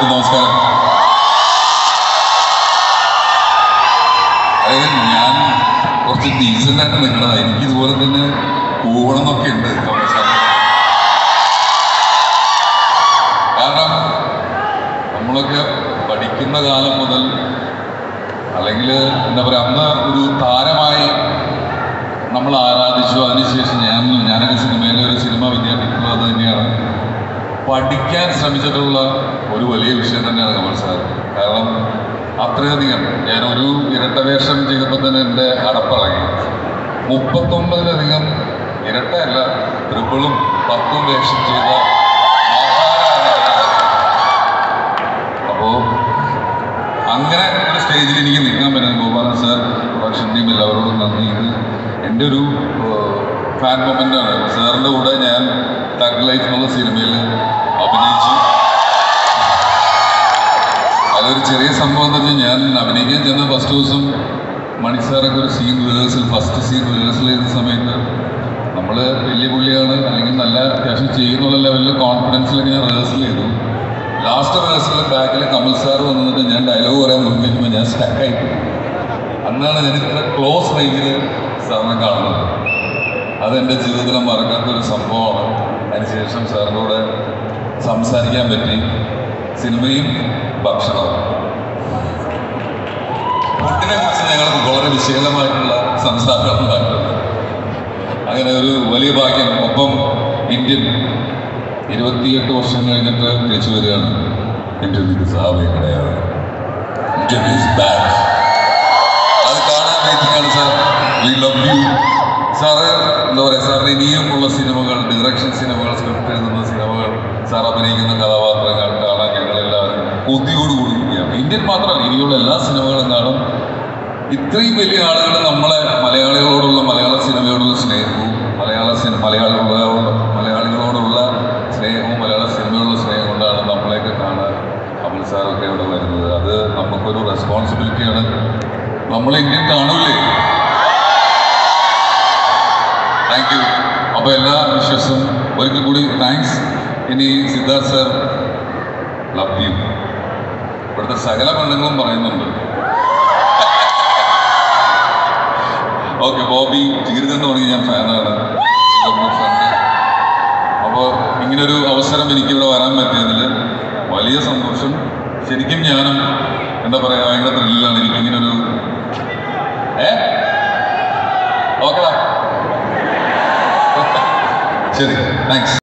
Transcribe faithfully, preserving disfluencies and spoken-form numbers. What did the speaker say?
എല്ലാവർക്കും നമസ്കാരം. അതായത് ഞാൻ കുറച്ച് ഡീസൻ്റായിട്ട് നിൽക്കുന്നതാണ്. എനിക്കിതുപോലെ തന്നെ കൂവണം എന്നൊക്കെ ഉണ്ട്. കാരണം നമ്മളൊക്കെ പഠിക്കുന്ന കാലം മുതൽ അല്ലെങ്കിൽ എന്താ പറയുക, അന്ന് ഒരു താരമായി നമ്മൾ ആരാധിച്ചു. അതിനുശേഷം ഞാൻ ഞാനൊക്കെ സിനിമയിലെ ഒരു സിനിമ വിദ്യാർത്ഥിക്കുമ്പോൾ അത് തന്നെയാണ് പഠിക്കാൻ ശ്രമിച്ചിട്ടുള്ള ഒരു വലിയ വിഷയം തന്നെയാണ് കമൽ സാർ. കാരണം അത്രയധികം ഞാനൊരു ഇരട്ട വേഷം ചെയ്തപ്പോൾ തന്നെ എൻ്റെ അടപ്പിളകി. മുപ്പത്തൊമ്പതിലധികം ഇരട്ടയല്ല ട്രിപ്പിളും പത്തും വേഷം ചെയ്ത അപ്പോൾ അങ്ങനെ ഒരു സ്റ്റേജിൽ എനിക്ക് നിൽക്കാൻ പറ്റുന്നത് ഗോപാലൻ സാർ, പ്രൊഡക്ഷൻ ടീം എല്ലാവരോടും നന്ദി. ഇത് എൻ്റെ ഒരു ഫാൻ മൊമെൻ്റാണ്. സാറിൻ്റെ കൂടെ ഞാൻ തഗ് ലൈഫ് എന്നുള്ള സിനിമയിൽ അഭിനയിച്ചു. അതിലൊരു ചെറിയ സംഭവം എന്ന് വെച്ചാൽ, ഞാൻ അഭിനയിക്കാൻ ചെന്ന ഫസ്റ്റ് ദിവസം മണി സാറൊക്കെ ഒരു scene rehearsal first scene rehearsal ചെയ്ത സമയത്ത് നമ്മൾ വലിയ പുള്ളിയാണ് അല്ലെങ്കിൽ നല്ല അത്യാവശ്യം ചെയ്യുന്നുള്ള ലെവലിൽ കോൺഫിഡൻസിലൊക്കെ ഞാൻ റിഹേഴ്സൽ ചെയ്തു. ലാസ്റ്റ് റിഹേഴ്സലിൽ ബാക്കിൽ കമൽ സാർ വന്നിട്ട് ഞാൻ ഡയലോഗ് പറയാൻ നോക്കിയപ്പോൾ ഞാൻ സ്റ്റക്കായി. അന്നാണ് ഞാൻ ഇത്ര ക്ലോസ് റേഞ്ചിൽ സാറിനെ കാണുന്നത്. അതെൻ്റെ ജീവിതത്തിൽ മറക്കാത്തൊരു സംഭവമാണ്. അതിനുശേഷം സാറിൻ്റെ കൂടെ സംസാരിക്കാൻ പറ്റി. സിനിമയും ഭക്ഷണവും ഫുഡിനെ കുറിച്ച് ഞങ്ങൾക്ക് വളരെ വിശാലമായിട്ടുള്ള സംസാരം ഉണ്ടായിട്ടുണ്ട്. അങ്ങനെ ഒരു വലിയ ഭാഗ്യം. ഒപ്പം ഇന്ത്യൻ ഇരുപത്തിയെട്ട് വർഷം കഴിഞ്ഞിട്ട് തിരിച്ചു വരികയാണ്. ഇന്ത്യൻ സാഹചര്യമാണ് ഇന്ത്യൻ ഈസ് ബാക്ക്. അത് കാണാൻ വേണ്ടിയാണ് sir. We love you sir. എന്താ പറയുക, സാറിന് ഇനിയും ഉള്ള സിനിമകൾ, ഡയറക്ഷൻ സിനിമകൾ, സ്ക്രിപ്റ്റ് എഴുതുന്ന സിനിമകൾ, സാർ അഭിനയിക്കുന്ന കഥാപാത്രങ്ങൾ കാണാൻ ഞങ്ങളെല്ലാവരും കൊതിയോടുകൂടിയിരിക്കുകയാണ്. ഇന്ത്യൻ മാത്രമല്ല, ഇനിയുള്ള എല്ലാ സിനിമകളും കാണും. ഇത്രയും വലിയ ആളുകൾ നമ്മളെ മലയാളികളോടുള്ള, മലയാള സിനിമയോടുള്ള സ്നേഹവും, മലയാള സിനിമ മലയാളികളോട് മലയാളികളോടുള്ള സ്നേഹവും, മലയാള സിനിമയോടുള്ള സ്നേഹം കൊണ്ടാണ് നമ്മളെയൊക്കെ കാണാൻ കമൽ സാറൊക്കെ ഇവിടെ വരുന്നത്. അത് നമുക്കൊരു റെസ്പോൺസിബിലിറ്റിയാണ്. നമ്മൾ ഇന്ത്യൻ കാണൂലേ? Thank you. അപ്പോൾ എല്ലാ വിശ്വസും ഒരിക്കൽ കൂടി താങ്ക്സ്. ഇനി സിദ്ധാർത്ഥ് സാർ, ലവ് യു. ഇവിടുത്തെ സകല പെണ്ണുങ്ങളും പറയുന്നുണ്ട്. ഓക്കെ, ബോബി ജീവിതം എന്ന് പറഞ്ഞ് ഞാൻ ഫാനാണ്, ഫ്രണ്ട്. അപ്പോൾ ഇങ്ങനൊരു അവസരം എനിക്കിവിടെ വരാൻ പറ്റിയതിൽ വലിയ സന്തോഷം. ശരിക്കും ഞാനും എന്താ പറയുക, ഭയങ്കര ത്രില്ലാണ് എനിക്കിങ്ങനൊരു ഏ ഓക്കെടാ ശരി, താങ്ക്സ്.